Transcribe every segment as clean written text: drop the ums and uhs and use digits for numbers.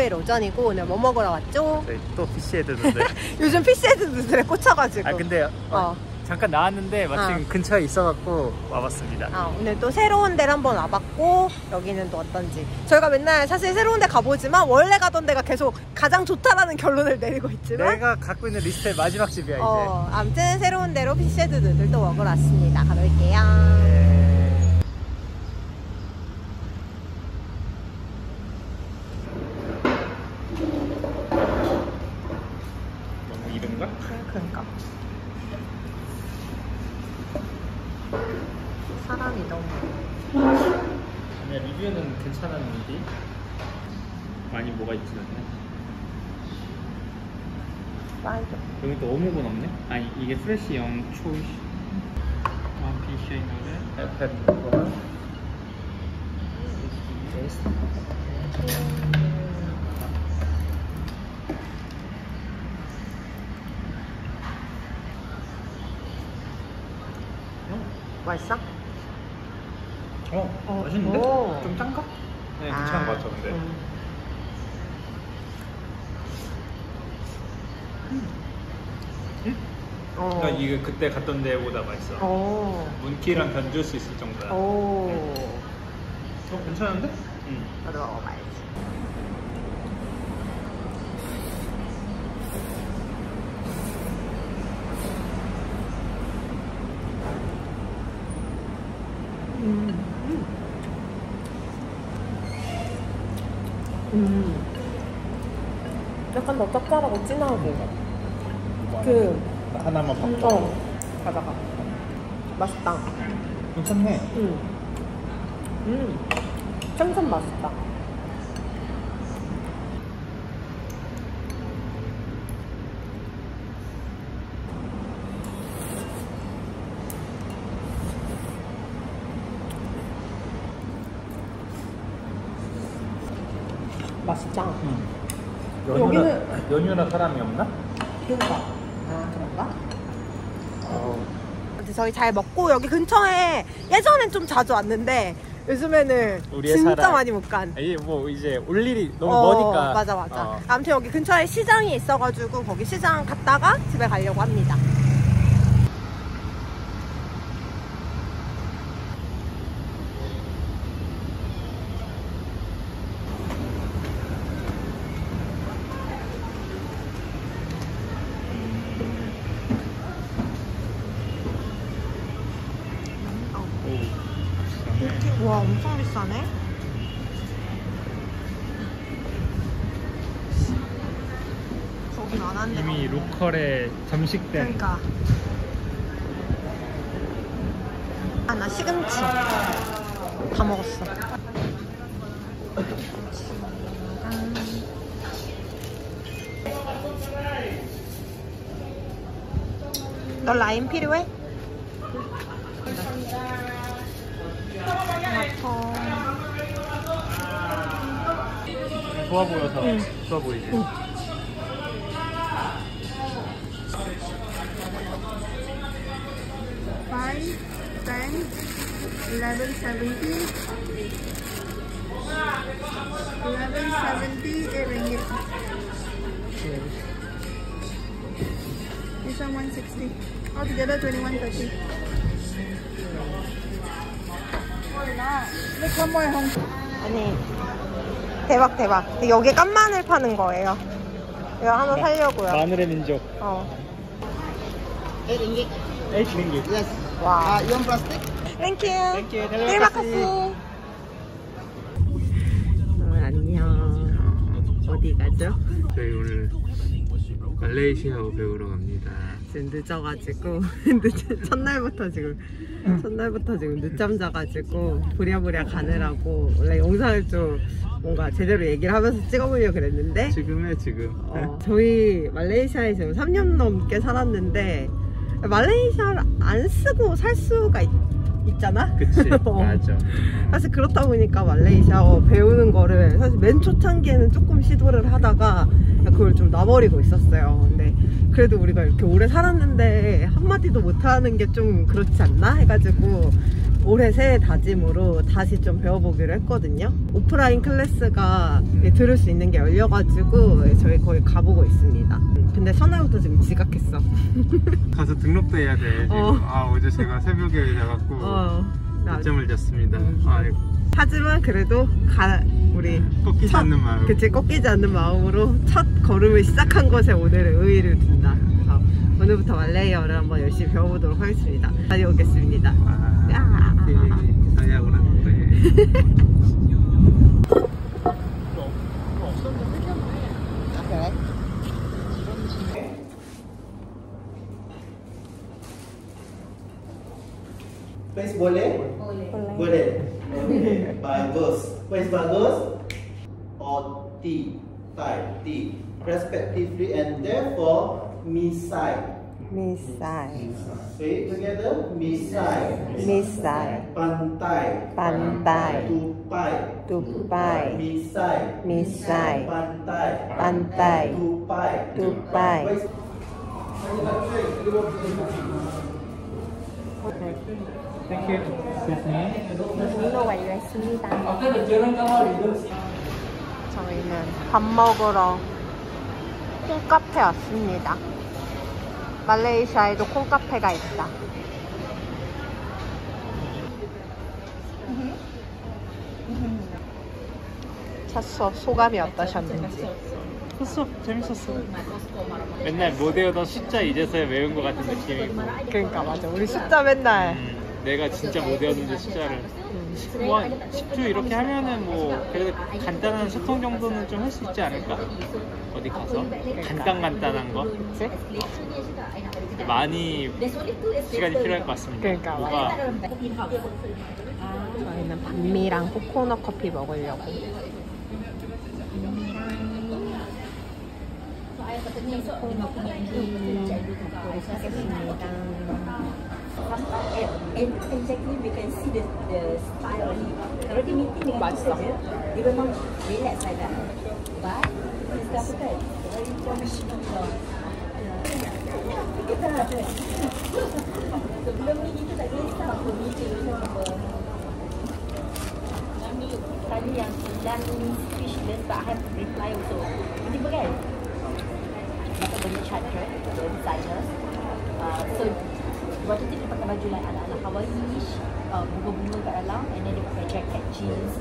내일 오전이고 오늘 뭐 먹으러 왔죠? 저희 또 피시헤드 누들. 요즘 피시헤드 누들에 꽂혀가지고. 아 근데 잠깐 나왔는데 마침 근처에 있어갖고 와봤습니다. 오늘 또 새로운 데를 한번 와봤고 여기는 또 어떤지. 저희가 맨날 사실 새로운 데 가보지만 원래 가던 데가 계속 가장 좋다라는 결론을 내리고 있지만 내가 갖고 있는 리스트의 마지막 집이야 이제. 아무튼 새로운 데로 피시헤드 누들 또 먹으러 왔습니다. 가볼게요. 네. 너무 이른가? 그러니까 사람이 너무 아니야, 리뷰는 괜찮았는데 많이 뭐가 있진 않네. 맞아. 여기 또 어묵은 없네? 아니 이게 프레시 영초이 피쉬 노래 페퍼 맛있어? 맛있는데? 오. 좀 짠가? 네, 괜찮은 것 같죠, 근데. 그러니까 이게 그때 갔던 데보다 맛있어. 문키랑 견줄 수 있을 정도야. 괜찮은데? 나도 먹어봐야지. 약간 더 짭짤하고 진하고 하나만 바꿔. 가다가 맛있다. 괜찮네. 생선 맛있다. 맛있다. 연유나 사람이 없나? 그런가? 그런가? 근데 저희 잘 먹고 여기 근처에 예전엔 좀 자주 왔는데 요즘에는 진짜 많이 못 간. 뭐 이제 올 일이 너무 머니까. 맞아. 아무튼 여기 근처에 시장이 있어가지고 거기 시장 갔다가 집에 가려고 합니다. 와, 엄청 비싸네. 거긴 안 한데. 이미 로컬에 점식된. 그러니까. 나 시금치 다 먹었어. 너 라임 필요해? 좋아 보여서 좋아 보이지? 11.70 ringgit. This one 160. Altogether 21.30. Look one more home. 아니 대박. 여기 깐마늘 파는 거예요. 이거 하나 살려고요. 마늘의 민족. 8 ringgit. 8 ringgit. Yes. 와. You want plastic? 땡큐. Terima kasih. 안녕. 어디 가죠? 저희 오늘 말레이시아어 배우러 갑니다. 지금 늦어가지고 첫날부터 지금 늦잠 자가지고 부랴부랴 가느라고 원래 영상을 좀 뭔가 제대로 얘기를 하면서 찍어보려고 그랬는데 지금 저희 말레이시아에 지금 3년 넘게 살았는데 말레이시아를 안 쓰고 살 수가 있잖아? 그치. 맞아. 사실 그렇다 보니까 말레이시아어 배우는 거를 사실 맨 초창기에는 조금 시도를 하다가 그걸 좀 놔버리고 있었어요. 근데 그래도 우리가 이렇게 오래 살았는데 한마디도 못하는 게 좀 그렇지 않나? 해가지고 올해 새해 다짐으로 다시 좀 배워보기로 했거든요. 오프라인 클래스가 들을 수 있는 게 열려가지고 저희 거의 가보고 있습니다. 근데 첫날부터 지금 지각했어. 가서 등록도 해야 돼. 지금. 어제 제가 새벽에 자갖고 늦잠을 잤습니다. 아이고. 하지만 그래도 우리 꺾이지 않는 마음. 그치, 꺾이지 않는 마음으로 첫 걸음을 시작한 것에 오늘은 의의를 둔다. 그래서 오늘부터 말레이어를 한번 열심히 배워보도록 하겠습니다. 다녀오겠습니다. 다이아고라 그래. Place boleh? Boleh. Bagus. Place bagus. Or T. Type T. Respectively and therefore misai. 미사일, Say it together. Misai. 미사일, Pantai. 반다이, Tupai. 두바이, Misai. 미사일, Pantai. 반다이, Tupai. 두바이. Thank you. 저희는 밥 먹으러 콩카페 왔습니다. 말레이시아에도 콩카페가 있다. 찼어. 소감이 어떠셨는지. 했어. 재밌었어. 맨날 못 외우던 숫자 이제서야 외운 것 같은 느낌이고. 그러니까 맞아. 우리 숫자 맨날 내가 진짜 못 외웠는데 숫자를 뭐 10주 이렇게 하면은 뭐 그래도 간단한 소통 정도는 좀 할 수 있지 않을까? 어디 가서 간단한 거. 그치? 많이 시간이 필요할 것 같습니다. 그러니까 뭐가 저희는 반미랑 코코넛 커피 먹으려고. Exactly, we can see the style. Kalau dia meeting dengan kita saja, dia memang relax sangat. But kita apa kan? Very professional. Kita ada. Sebelum ni kita tak kisah apa meeting macam apa. Tadi yang dan speechless, but I have to reply also. Tiba kan? Maka benda charger, the designers. So waktu tu dia pakai baju like ala-ala Hawaii-ish, bunga-bunga kat dalam, and then dia pakai jacket jeans.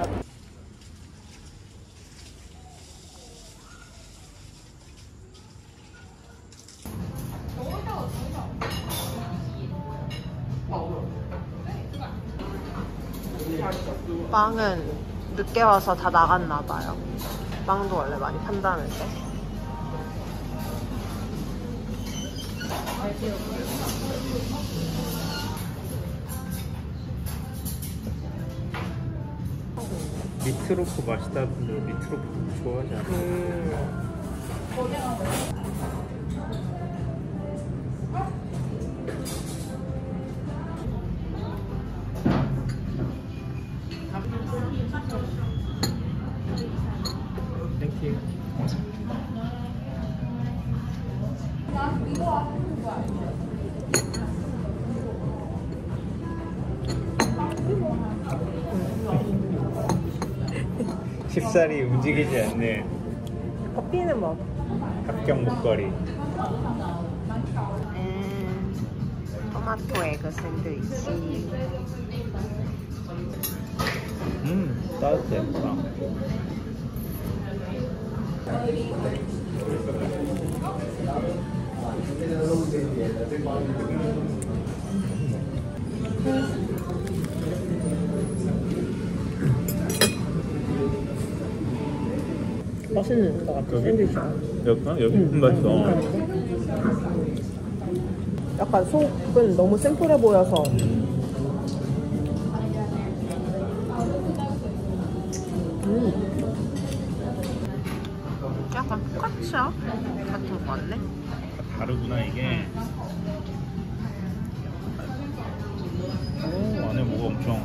빵은 늦게 와서 다 나갔나 봐요. 빵도 원래 많이 판다는데. 미트로프 맛있다 분들 미트로프 좋아하지 않아요? 땡큐. 쉽사리 움직이지 않는 커피는 뭐? 합격 목걸이. 토마토 에그 샌드위치. 따뜻해. 맛있는 것 같아. 샌드위치가. 여기 맛있어. 약간 속은 너무 심플해 보여서. 약간 포카치아 같은 거 같네. 다르구나 이게. 오, 안에 뭐가 엄청.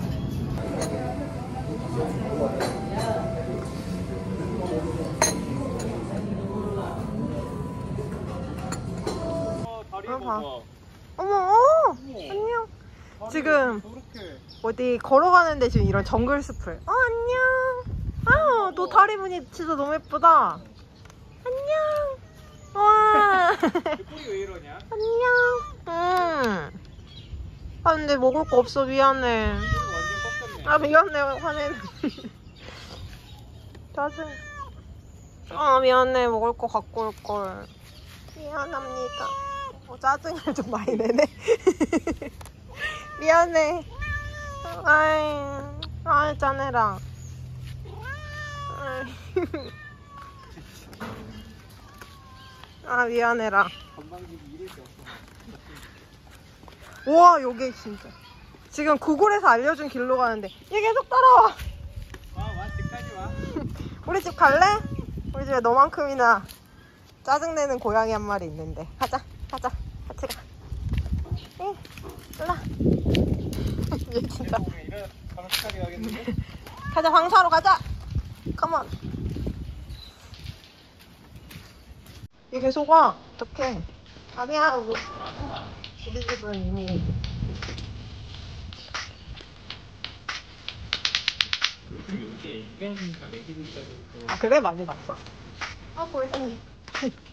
어머, 안녕. 지금 어디 걸어가는데 지금 이런 정글 숲을. 안녕. 너 다리 무늬 진짜 너무 예쁘다. 안녕. 와. 꼬리 왜 이러냐? 안녕. 근데 먹을 거 없어. 미안해. 완전 꺾였네. 미안해. 화내는. 짜증. 미안해. 먹을 거 갖고 올 걸. 미안합니다. 짜증을 좀 많이 내네. 미안해. 아이, 짜내라. 미안해라. 건방지게 이럴 게 없어. 우와, 여기 진짜. 지금 구글에서 알려준 길로 가는데 얘 계속 따라와. 와, 집까지 와. 우리 집 갈래? 우리 집에 너만큼이나 짜증내는 고양이 한 마리 있는데. 가자. 같이 가. 응, 일로. 얘 진짜. 이런 방식까지 가겠는데? 가자, 방사로 가자. 컴온. 얘 계속 와. 어떡해. 아니야, 우리 집은 이미. 이게 입양이니까 매기도 있다고. 그래? 많이 봤어. 보이네.